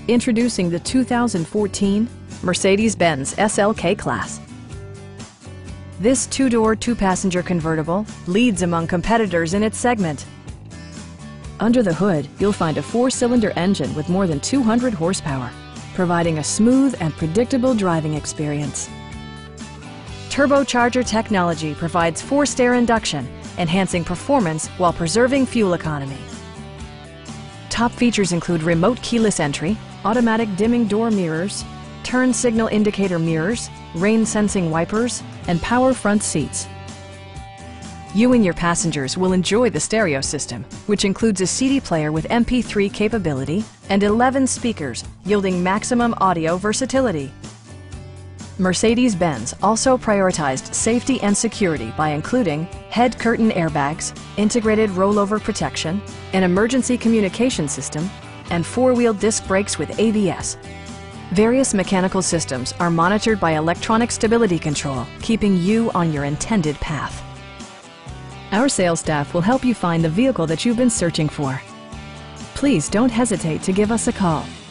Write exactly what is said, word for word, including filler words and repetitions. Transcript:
Introducing the two thousand fourteen Mercedes-Benz S L K Class. This two-door, two-passenger convertible leads among competitors in its segment. Under the hood, you'll find a four-cylinder engine with more than two hundred horsepower, providing a smooth and predictable driving experience. Turbocharger technology provides forced air induction, enhancing performance while preserving fuel economy. Top features include remote keyless entry, automatic dimming door mirrors, turn signal indicator mirrors, rain-sensing wipers, and power front seats. You and your passengers will enjoy the stereo system, which includes a C D player with M P three capability and eleven speakers, yielding maximum audio versatility. Mercedes-Benz also prioritized safety and security by including head curtain airbags, integrated rollover protection, an emergency communication system, and four-wheel disc brakes with A B S. Various mechanical systems are monitored by electronic stability control, keeping you on your intended path. Our sales staff will help you find the vehicle that you've been searching for. Please don't hesitate to give us a call.